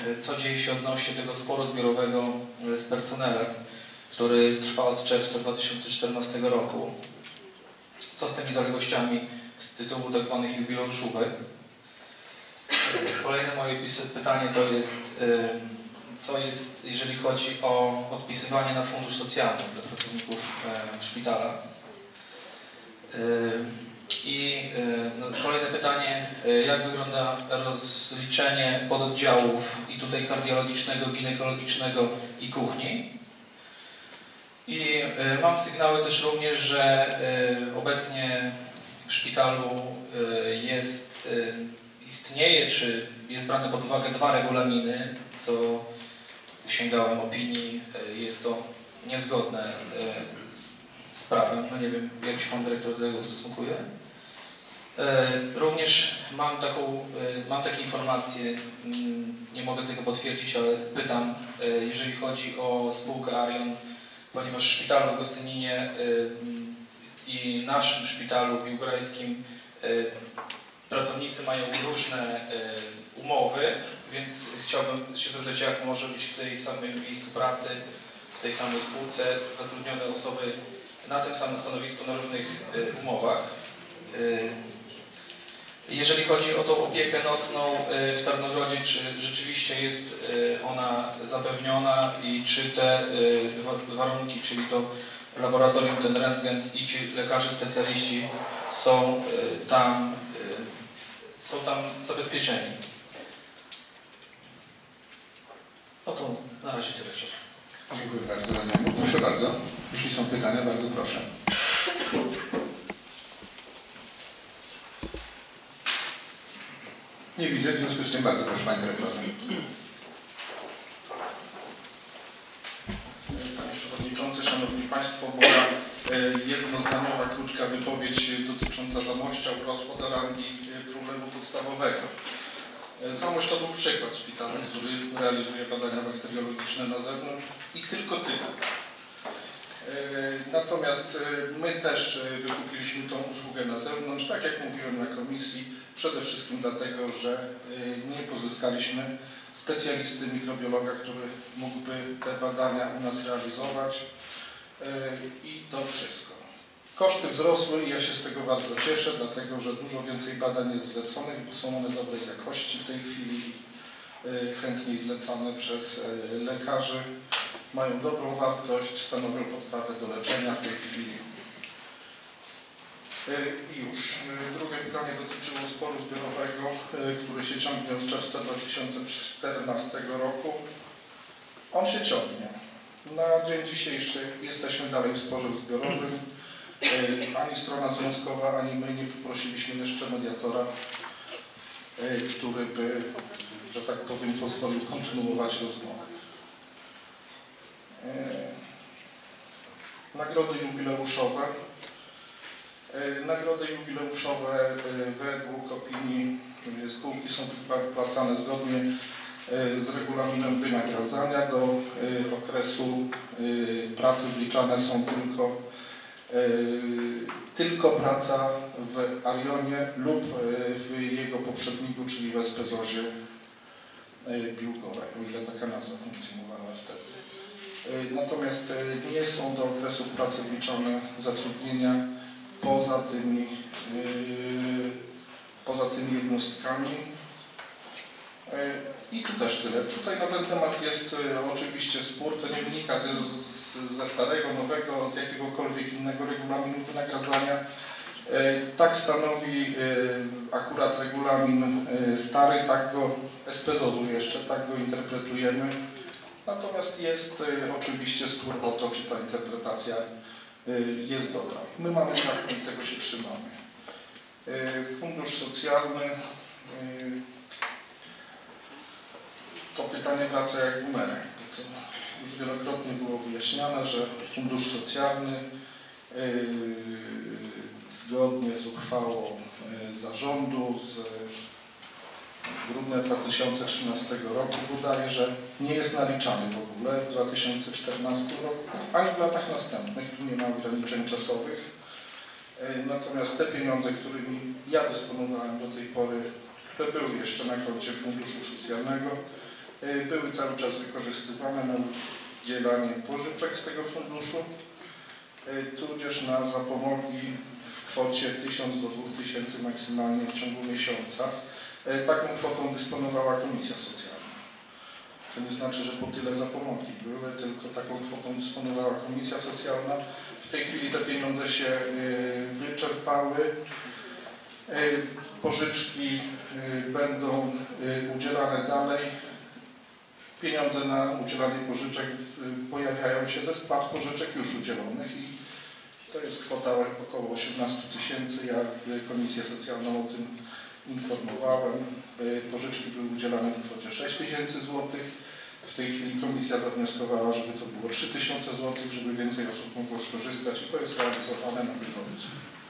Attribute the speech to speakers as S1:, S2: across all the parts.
S1: co dzieje się odnośnie tego sporu zbiorowego z personelem, który trwa od czerwca 2014 roku. Co z tymi zaległościami z tytułu tzw. jubileuszówek? Kolejne moje pytanie to jest, co jest, jeżeli chodzi o odpisywanie na fundusz socjalny dla pracowników szpitala. I kolejne pytanie, jak wygląda rozliczenie pododdziałów i tutaj kardiologicznego, ginekologicznego i kuchni. I mam sygnały też również, że obecnie w szpitalu istnieje, czy jest brane pod uwagę 2 regulaminy, co sięgałem opinii, jest to niezgodne z prawem. No nie wiem, jak się pan dyrektor do tego stosunkuje. Również mam takie informacje, nie mogę tego potwierdzić, ale pytam, jeżeli chodzi o spółkę Arion, ponieważ w szpitalu w Gostyninie i naszym szpitalu biłgorajskim pracownicy mają różne umowy, więc chciałbym się zapytać, jak może być w tej samym miejscu pracy, w tej samej spółce zatrudnione osoby na tym samym stanowisku, na różnych umowach. Jeżeli chodzi o tą opiekę nocną w Tarnogrodzie, czy rzeczywiście jest ona zapewniona i czy te warunki, czyli to laboratorium, ten rentgen i ci lekarze specjaliści są tam zabezpieczeni? No to na razie tyle.
S2: Dziękuję bardzo. Proszę bardzo. Jeśli są pytania, bardzo proszę. Nie widzę, w związku z tym bardzo proszę, panie dyrektorze.
S3: Panie Przewodniczący, Szanowni Państwo, moja jednozdaniowa, krótka wypowiedź dotycząca Zamościa urosła do rangi problemu podstawowego. Zamość to był przykład szpitala, który realizuje badania bakteriologiczne na zewnątrz i tylko tyle. Natomiast my też wykupiliśmy tą usługę na zewnątrz, tak jak mówiłem na komisji, przede wszystkim dlatego, że nie pozyskaliśmy specjalisty mikrobiologa, który mógłby te badania u nas realizować i to wszystko. Koszty wzrosły i ja się z tego bardzo cieszę, dlatego że dużo więcej badań jest zleconych, bo są one dobrej jakości w tej chwili, chętniej zlecane przez lekarzy, mają dobrą wartość, stanowią podstawę do leczenia w tej chwili. Już. Drugie pytanie dotyczyło sporu zbiorowego, który się ciągnie od czerwca 2014 roku. On się ciągnie. Na dzień dzisiejszy jesteśmy dalej w sporze zbiorowym. Ani strona związkowa, ani my nie poprosiliśmy jeszcze mediatora, który by, że tak powiem, pozwolił kontynuować rozmowę. Nagrody jubileuszowe. Nagrody jubileuszowe według opinii spółki są wypłacane zgodnie z regulaminem wynagradzania. Do okresu pracy wliczane są tylko praca w Arionie lub w jego poprzedniku, czyli w Espezozie Biłgoraj, o ile taka nazwa funkcjonowała wtedy. Natomiast nie są do okresów pracy wliczone zatrudnienia poza tymi jednostkami. I tu też tyle. Tutaj na ten temat jest oczywiście spór, to nie wynika ze starego, nowego, z jakiegokolwiek innego regulaminu wynagradzania. Tak stanowi akurat regulamin stary, tak go SPZOZ-u jeszcze, tak go interpretujemy. Natomiast jest oczywiście spór o to, czy ta interpretacja jest dobra. My mamy taką i tego się trzymamy. Fundusz socjalny. To pytanie wraca jak bumerang. To już wielokrotnie było wyjaśniane, że fundusz socjalny zgodnie z uchwałą zarządu z grudnia 2013 roku bodajże nie jest naliczany w ogóle w 2014 roku, ani w latach następnych. Tu nie ma ograniczeń czasowych. Natomiast te pieniądze, którymi ja dysponowałem do tej pory, które były jeszcze na koncie funduszu socjalnego, były cały czas wykorzystywane na udzielanie pożyczek z tego funduszu, tudzież na zapomogi w kwocie 1000 do 2000 maksymalnie w ciągu miesiąca. Taką kwotą dysponowała Komisja Socjalna. To nie znaczy, że po tyle zapomogi były, tylko taką kwotą dysponowała Komisja Socjalna. W tej chwili te pieniądze się wyczerpały. Pożyczki będą udzielane dalej. Pieniądze na udzielanie pożyczek pojawiają się ze spłat pożyczek już udzielonych i to jest kwota około 18 000. Ja Komisję Socjalną o tym informowałem. Pożyczki były udzielane w kwocie 6 000 złotych. W tej chwili Komisja zawnioskowała, żeby to było 3000 złotych, żeby więcej osób mogło skorzystać i to jest realizowane na bieżąco.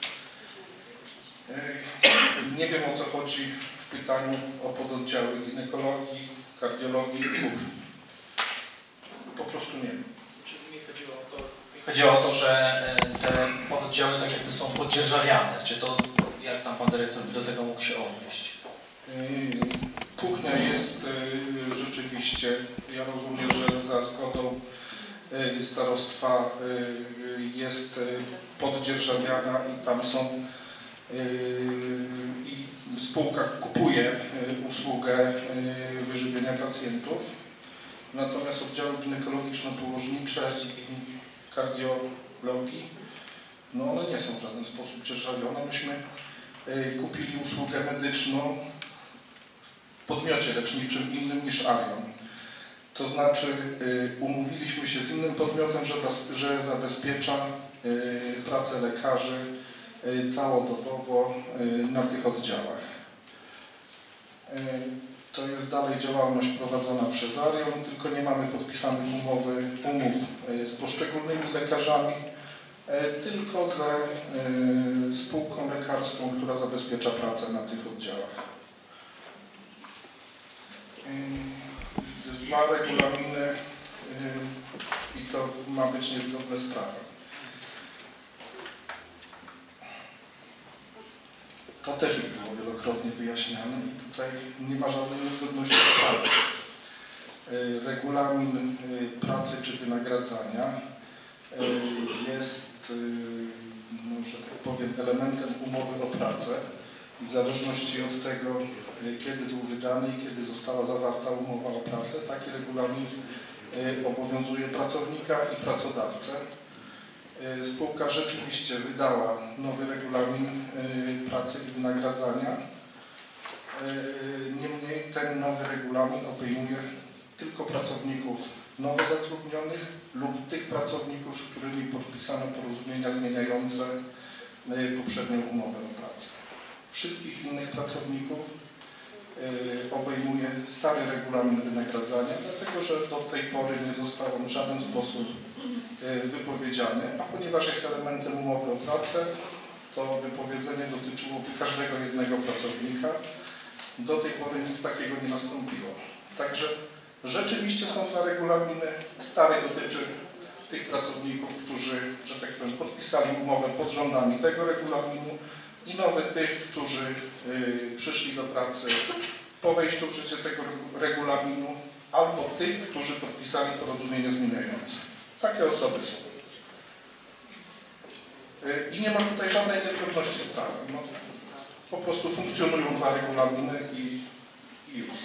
S3: Nie wiem, o co chodzi w pytaniu o pododdziały ginekologii, kardiologii i kuchni. Po prostu nie wiem.
S1: Chodziło o to, że te pododdziały tak jakby są podzierżawiane. Czy to, jak tam pan dyrektor by do tego mógł się odnieść?
S3: Kuchnia jest rzeczywiście, ja rozumiem, że za zgodą starostwa jest poddzierżawiana i tam są i spółka kupuje usługę wyżywienia pacjentów. Natomiast oddziały ginekologiczno-położnicze i kardiologii, no one nie są w żaden sposób dzierżawione. Myśmy kupili usługę medyczną w podmiocie leczniczym innym niż Arion. To znaczy umówiliśmy się z innym podmiotem, że zabezpiecza pracę lekarzy całodobowo na tych oddziałach. To jest dalej działalność prowadzona przez Arion, tylko nie mamy podpisanych umów z poszczególnymi lekarzami, tylko ze spółką lekarską, która zabezpiecza pracę na tych oddziałach. 2 regulaminy i to ma być niezgodne z prawem. To też już było wielokrotnie wyjaśniane i tutaj nie ma żadnej niezgodności z prawem. Regulamin pracy czy wynagradzania jest, no, że tak powiem, elementem umowy o pracę. W zależności od tego, kiedy był wydany i kiedy została zawarta umowa o pracę, taki regulamin obowiązuje pracownika i pracodawcę. Spółka rzeczywiście wydała nowy regulamin pracy i wynagradzania. Niemniej ten nowy regulamin obejmuje tylko pracowników nowo zatrudnionych lub tych pracowników, z którymi podpisano porozumienia zmieniające poprzednią umowę o pracę. Wszystkich innych pracowników obejmuje stary regulamin wynagradzania, dlatego że do tej pory nie został on w żaden sposób wypowiedziany, a ponieważ jest elementem umowy o pracę, to wypowiedzenie dotyczyło każdego jednego pracownika. Do tej pory nic takiego nie nastąpiło. Także rzeczywiście są 2 regulaminy. Stary dotyczy tych pracowników, którzy, że tak powiem, podpisali umowę pod rządami tego regulaminu i nowy tych, którzy przyszli do pracy po wejściu w życie tego regulaminu, albo tych, którzy podpisali porozumienie zmieniające. Takie osoby są. I nie ma tutaj żadnej niezgodności z prawem. No, po prostu funkcjonują 2 regulaminy i już.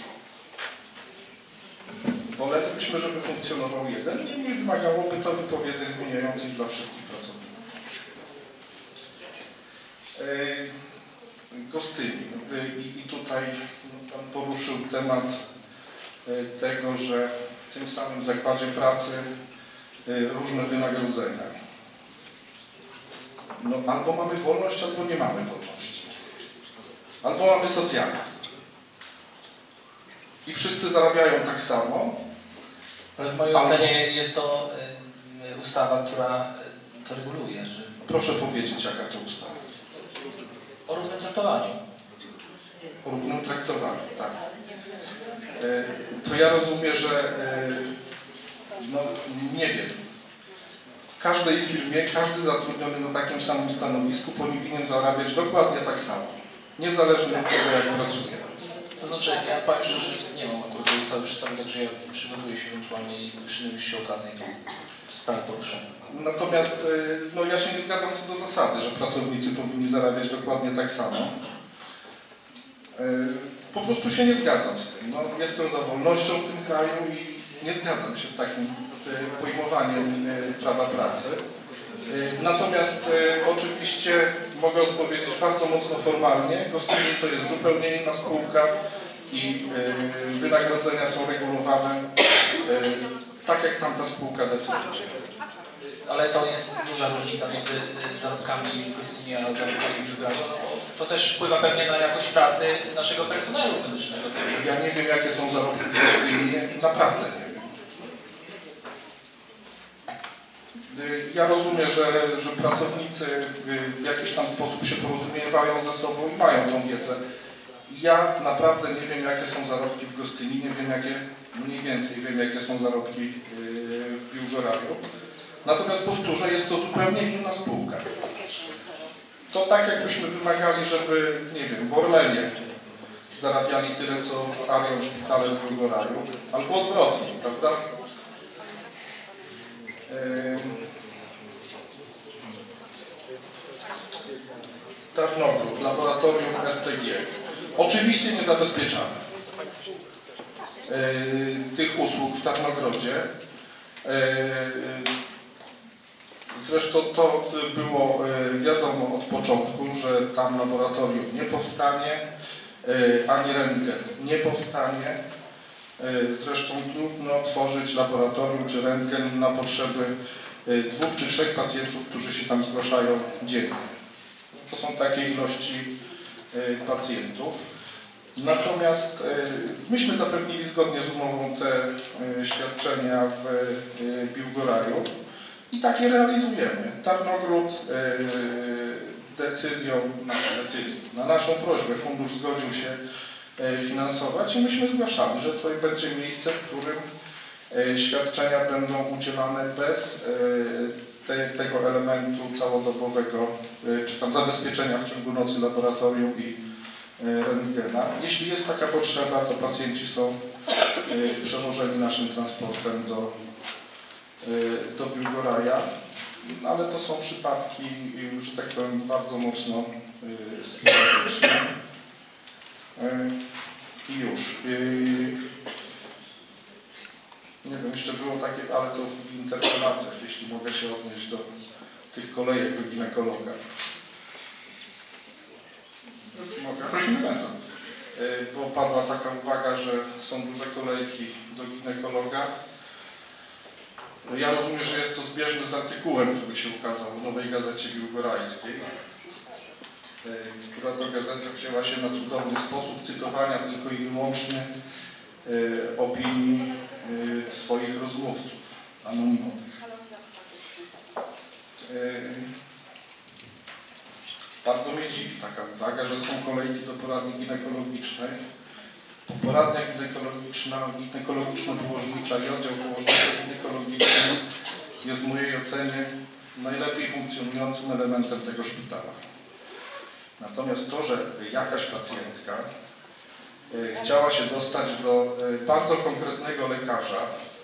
S3: Wolelibyśmy, żeby funkcjonował jeden, niemniej wymagałoby to wypowiedzeń zmieniających dla wszystkich pracowników. Gostyni. I tutaj pan poruszył temat tego, że w tym samym zakładzie pracy różne wynagrodzenia. No, albo mamy wolność, albo nie mamy wolności. Albo mamy socjalizm. I wszyscy zarabiają tak samo.
S1: Ale w mojej ocenie jest to ustawa, która to reguluje. Że...
S3: Proszę powiedzieć, jaka to ustawa?
S1: O równym traktowaniu.
S3: O równym traktowaniu, tak. To ja rozumiem, że no, nie wiem. W każdej firmie, każdy zatrudniony na takim samym stanowisku powinien zarabiać dokładnie tak samo. Niezależnie od tego, jak pracuje.
S1: To znaczy, ja powiem szczerze, że nie mam akurat tej ustawy przy sobie, także ja przygotowuję się ewentualnie i przy najbliższej okazji tą sprawę poruszę.
S3: Natomiast no, ja się nie zgadzam co do zasady, że pracownicy powinni zarabiać dokładnie tak samo. Po prostu się nie zgadzam z tym. No, jestem za wolnością w tym kraju i nie zgadzam się z takim pojmowaniem prawa pracy. Natomiast oczywiście mogę odpowiedzieć bardzo mocno formalnie. Gostynin to jest zupełnie inna spółka i wynagrodzenia są regulowane tak, jak tamta spółka decyduje.
S1: Ale to jest duża różnica między zarobkami w Gostyninie a zarobkami w Biłgoraju. To też wpływa pewnie na jakość pracy naszego personelu medycznego.
S3: Ja nie wiem, jakie są zarobki w Gostyninie, naprawdę nie wiem. Ja rozumiem, że pracownicy w jakiś tam sposób się porozumiewają ze sobą i mają tą wiedzę. Ja naprawdę nie wiem, jakie są zarobki w Gostyninie, mniej więcej wiem, jakie są zarobki w Biłgoraju. Natomiast powtórzę, jest to zupełnie inna spółka. To tak jakbyśmy wymagali, żeby, nie wiem, w Orlenie zarabiali tyle, co w Arion Szpitale w Biłgoraju, albo odwrotnie, prawda? Tarnogród, laboratorium RTG. Oczywiście nie zabezpieczamy tych usług w Tarnogrodzie. Zresztą to było wiadomo od początku, że tam laboratorium nie powstanie, ani rentgen nie powstanie. Zresztą trudno tworzyć laboratorium czy rentgen na potrzeby 2 czy 3 pacjentów, którzy się tam zgłaszają dziennie. To są takie ilości pacjentów. Natomiast myśmy zapewnili zgodnie z umową te świadczenia w Biłgoraju i takie realizujemy. Tarnogród na naszą prośbę fundusz zgodził się finansować i myśmy zgłaszali, że to będzie miejsce, w którym świadczenia będą udzielane bez tego elementu całodobowego, czy tam zabezpieczenia w ciągu nocy laboratorium i rentgena. Jeśli jest taka potrzeba, to pacjenci są przewożeni naszym transportem do Biłgoraja, ale to są przypadki, że tak powiem, bardzo mocno specyficzne. I już. Nie wiem, jeszcze było takie, ale to w interpelacjach, jeśli mogę się odnieść do tych kolejek do ginekologa. Mogę?
S2: Prosimy bardzo.
S3: Bo padła taka uwaga, że są duże kolejki do ginekologa. Ja rozumiem, że jest to zbieżne z artykułem, który się ukazał w Nowej Gazecie Biłgorajskiej, która to gazeta wzięła się na cudowny sposób cytowania tylko i wyłącznie opinii swoich rozmówców anonimowych. Bardzo mnie dziwi taka uwaga, że są kolejki do poradni ginekologicznej. Poradnia ginekologiczno-położnicza i oddział położniczo-ginekologiczny jest w mojej ocenie najlepiej funkcjonującym elementem tego szpitala. Natomiast to, że jakaś pacjentka chciała się dostać do bardzo konkretnego lekarza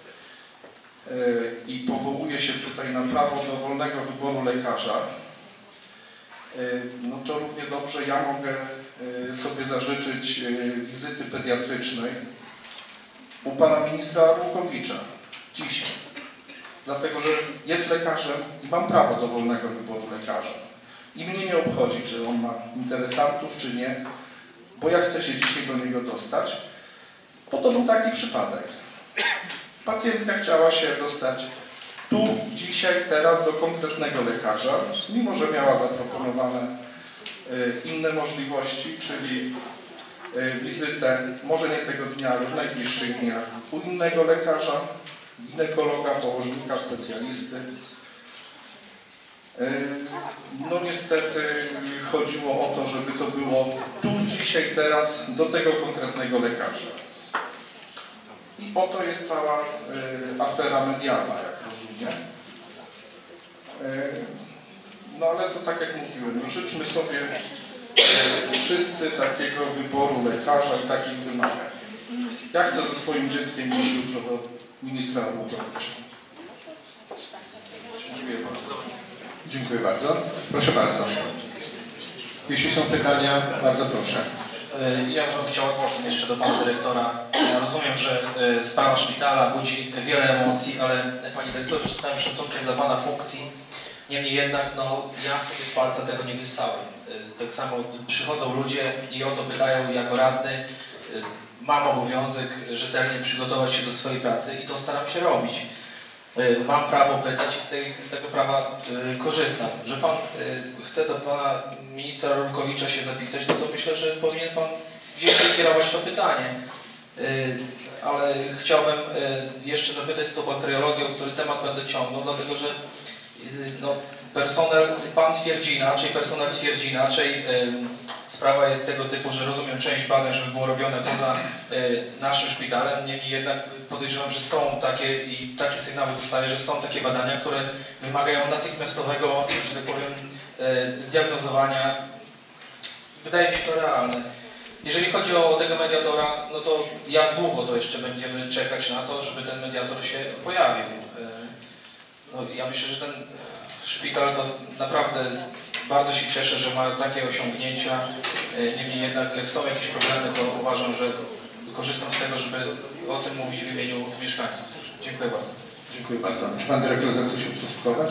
S3: i powołuje się tutaj na prawo do wolnego wyboru lekarza, no to równie dobrze ja mogę sobie zażyczyć wizyty pediatrycznej u pana ministra Arłukowicza dzisiaj. Dlatego, że jest lekarzem i mam prawo do wolnego wyboru lekarza. I mnie nie obchodzi, czy on ma interesantów, czy nie, bo ja chcę się dzisiaj do niego dostać. Bo to był taki przypadek. Pacjentka chciała się dostać tu, dzisiaj, teraz do konkretnego lekarza, mimo że miała zaproponowane inne możliwości, czyli wizytę, może nie tego dnia, ale w najbliższych dniach u innego lekarza, ginekologa, położnika, specjalisty. No niestety chodziło o to, żeby to było tu, dzisiaj, teraz, do tego konkretnego lekarza. I po to jest cała afera medialna, jak rozumiem. No ale to tak jak mówiłem, no życzmy sobie wszyscy takiego wyboru lekarza i takich wymagań. Ja chcę ze swoim dzieckiem iść jutro do ministra Wójtowicza. Dziękuję bardzo.
S2: Dziękuję bardzo. Proszę bardzo. Jeśli są pytania, bardzo proszę.
S1: Ja bym chciał odwołać jeszcze do pana dyrektora. Ja rozumiem, że sprawa szpitala budzi wiele emocji, ale panie dyrektorze, z całym szacunkiem dla pana funkcji, niemniej jednak no, ja sobie z palca tego nie wyssałem. Tak samo przychodzą ludzie i o to pytają jako radny. Mam obowiązek rzetelnie przygotować się do swojej pracy i to staram się robić. Mam prawo pytać i z tego prawa korzystam. Że pan chce do pana ministra Rulkowicza się zapisać, no to myślę, że powinien pan gdzieś wykierować to pytanie. Ale chciałbym jeszcze zapytać z tą bakteriologią, który temat będę ciągnął, dlatego że no, pan twierdzi inaczej, personel twierdzi inaczej. Sprawa jest tego typu, że rozumiem część badań, żeby było robione poza naszym szpitalem, niemniej jednak podejrzewam, że są takie i takie sygnały dostaję, że są takie badania, które wymagają natychmiastowego, że tak powiem, zdiagnozowania. Wydaje mi się to realne. Jeżeli chodzi o tego mediatora, no to jak długo to jeszcze będziemy czekać na to, żeby ten mediator się pojawił? No, ja myślę, że ten szpital to naprawdę bardzo się cieszę, że ma takie osiągnięcia. Niemniej jednak jak są jakieś problemy, to uważam, że korzystam z tego, żeby o tym mówić w imieniu mieszkańców. Dziękuję bardzo.
S2: Dziękuję bardzo. Czy pan dyrektor zechce się ustosunkować?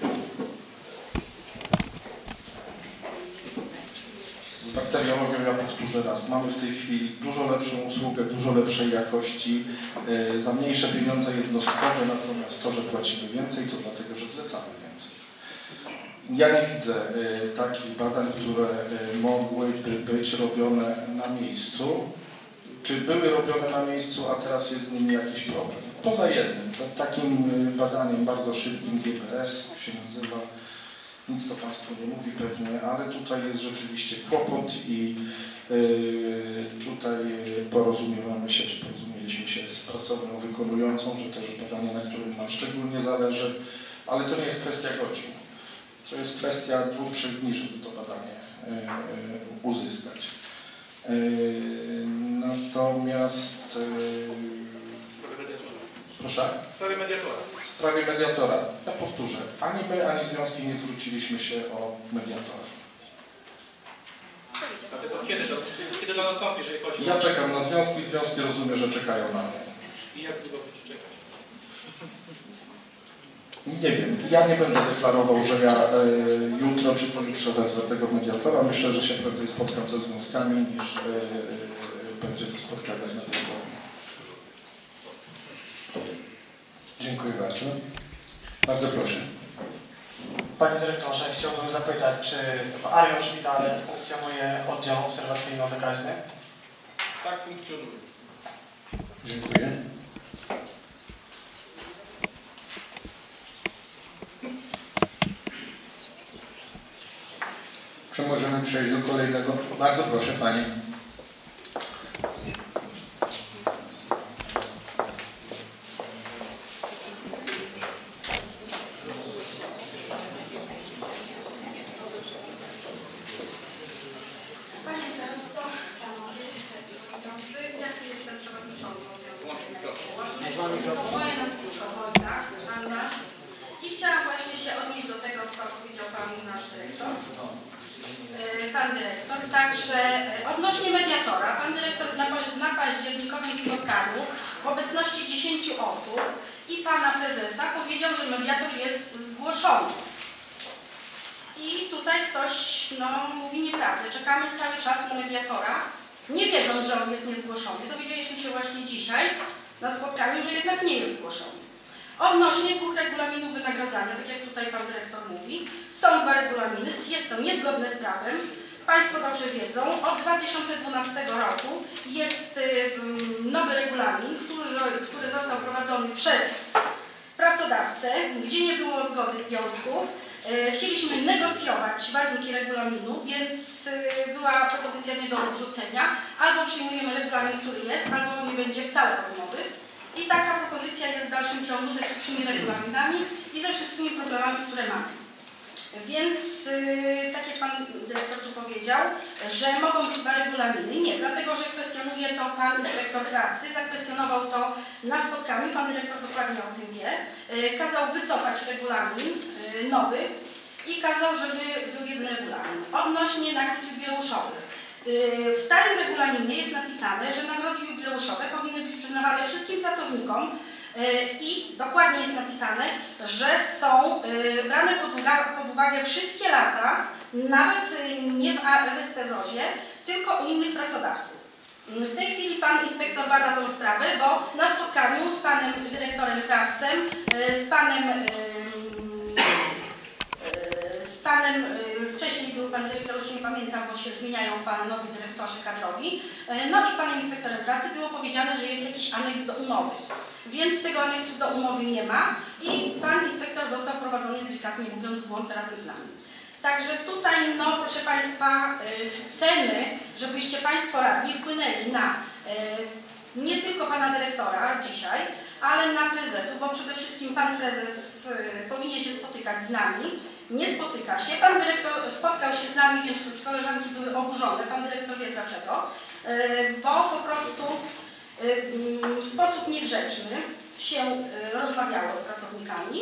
S3: Z bakteriologią ja powtórzę raz. Mamy w tej chwili dużo lepszą usługę, dużo lepszej jakości, za mniejsze pieniądze jednostkowe, natomiast to, że płacimy więcej, to dlatego, że zlecamy więcej. Ja nie widzę takich badań, które mogłyby być robione na miejscu, czy były robione na miejscu, a teraz jest z nimi jakiś problem. Poza jednym, takim badaniem bardzo szybkim GPS się nazywa, nic to Państwu nie mówi pewnie, ale tutaj jest rzeczywiście kłopot i tutaj porozumiewamy się, czy porozumieliśmy się z pracownią wykonującą, że też badanie, na którym nam szczególnie zależy, ale to nie jest kwestia godzin. To jest kwestia 2-3 dni, żeby to badanie uzyskać. Natomiast... Proszę? W sprawie mediatora. Ja powtórzę. Ani my, ani związki nie zwróciliśmy się o mediatora.
S1: Dlatego kiedy to nastąpi, jeżeli chodzi o...
S3: Ja czekam na związki, związki rozumiem, że czekają na mnie.
S1: I jak długo będziecie czekać?
S3: Nie wiem, ja nie będę deklarował, że ja jutro czy pojutrze wezwę tego mediatora. Myślę, że się prędzej spotkam ze związkami niż będzie to spotkanie z mediatorem.
S2: Dziękuję bardzo. Bardzo proszę.
S4: Panie dyrektorze, chciałbym zapytać, czy w Arion Szpitale funkcjonuje oddział obserwacyjno-zakaźny?
S3: Tak funkcjonuje.
S2: Dziękuję. Czy możemy przejść do kolejnego? Bardzo proszę Pani.
S5: Panie Starosto, Panowie, ja jestem przewodniczącą Związku Położonego. Moje nazwisko Wojta, Anna. I chciałam właśnie się odnieść do tego, co powiedział Pan nasz dyrektor. Pan dyrektor, także odnośnie mediatora, pan dyrektor na październikowym spotkaniu w obecności 10 osób i pana prezesa powiedział, że mediator jest zgłoszony. I tutaj ktoś mówi nieprawdę. Czekamy cały czas na mediatora, nie wiedząc, że on jest niezgłoszony. Dowiedzieliśmy się właśnie dzisiaj na spotkaniu, że jednak nie jest zgłoszony. Odnośnie 2 regulaminów wynagradzania, tak jak tutaj pan dyrektor mówi, są 2 regulaminy, jest to niezgodne z prawem. Państwo dobrze wiedzą, od 2012 roku jest nowy regulamin, który został wprowadzony przez pracodawcę, gdzie nie było zgody związków. Chcieliśmy negocjować warunki regulaminu, więc była propozycja nie do odrzucenia. Albo przyjmujemy regulamin, który jest, albo nie będzie wcale rozmowy. I taka propozycja jest w dalszym ciągu ze wszystkimi regulaminami i ze wszystkimi problemami, które mamy. Więc, tak jak Pan Dyrektor tu powiedział, że mogą być dwa regulaminy. Nie, dlatego że kwestionuje to Pan Inspektor Pracy, zakwestionował to na spotkaniu, Pan Dyrektor dokładnie o tym wie, kazał wycofać regulamin nowy i kazał, żeby był jeden regulamin. Odnośnie nagród jubileuszowych. W starym regulaminie jest napisane, że nagrody jubileuszowe powinny być przyznawane wszystkim pracownikom i dokładnie jest napisane, że są brane pod uwagę wszystkie lata, nawet nie w SPZOZ-ie, tylko u innych pracodawców. W tej chwili Pan Inspektor bada tę sprawę, bo na spotkaniu z Panem Dyrektorem Krawcem, wcześniej był Pan Dyrektor, już nie pamiętam, bo się zmieniają Panowie Dyrektorzy kadrowi, no i z Panem Inspektorem Pracy było powiedziane, że jest jakiś aneks do umowy. Więc tego aneksu do umowy nie ma i Pan Inspektor został wprowadzony, delikatnie mówiąc, w błąd razem z nami. Także tutaj, no proszę Państwa, chcemy, żebyście Państwo radni wpłynęli na nie tylko Pana Dyrektora dzisiaj, ale na prezesów, bo przede wszystkim Pan Prezes powinien się spotykać z nami. Nie spotyka się. Pan Dyrektor spotkał się z nami, więc koleżanki były oburzone. Pan Dyrektor wie dlaczego. Bo po prostu w sposób niegrzeczny się rozmawiało z pracownikami.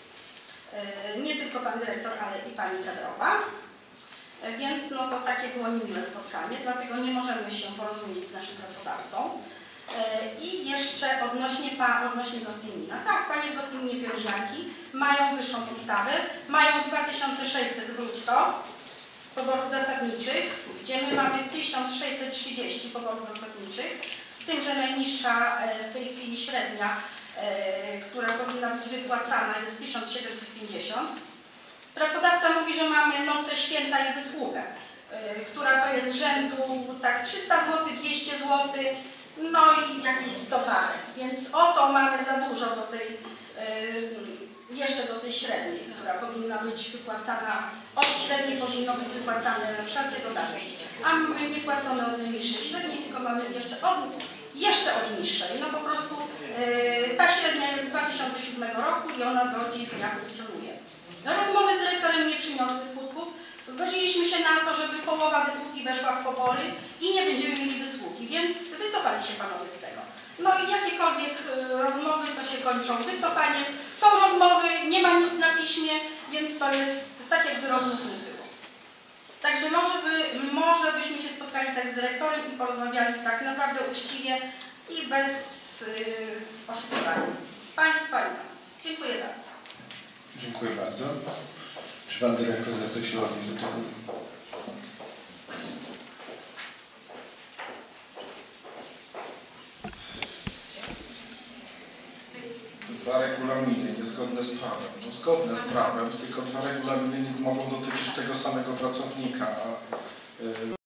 S5: Nie tylko Pan Dyrektor, ale i Pani kadrowa. Więc no to takie było niemiłe spotkanie, dlatego nie możemy się porozumieć z naszym pracodawcą. I jeszcze odnośnie Gostynina. Tak, Panie w Gostyninie pielęgniarki mają wyższą podstawę, mają 2600 brutto poborów zasadniczych, gdzie my mamy 1630 poborów zasadniczych, z tym, że najniższa w tej chwili średnia, która powinna być wypłacana, jest 1750. Pracodawca mówi, że mamy noce święta i wysługę, która to jest rzędu tak 300 zł, 200 zł, no i jakieś 100 parę. Więc oto mamy za dużo do tej, jeszcze do tej średniej, która powinna być wypłacana, od średniej powinno być wypłacane wszelkie dodatki. A my nie płacone od najniższej średniej, tylko mamy jeszcze od niższej. No po prostu ta średnia jest z 2007 roku i ona do dziś dnia funkcjonuje. No, rozmowy z dyrektorem nie przyniosły skutków. Zgodziliśmy się na to, żeby połowa wysługi weszła w pobory i nie będziemy mieli wysługi, więc wycofali się Panowie z tego. No i jakiekolwiek rozmowy to się kończą wycofaniem. Są rozmowy, nie ma nic na piśmie, więc to jest tak, jakby rozmów nie było. Także może byśmy się spotkali tak z dyrektorem i porozmawiali tak naprawdę uczciwie i bez oszukiwania Państwa i nas. Dziękuję bardzo.
S2: Dziękuję bardzo. Czy Pan Dyrektor chce się odnieść do tego?
S3: Dwa regulaminy niezgodne z prawem. No, zgodne z prawem, tylko dwa regulaminy nie mogą dotyczyć tego samego pracownika.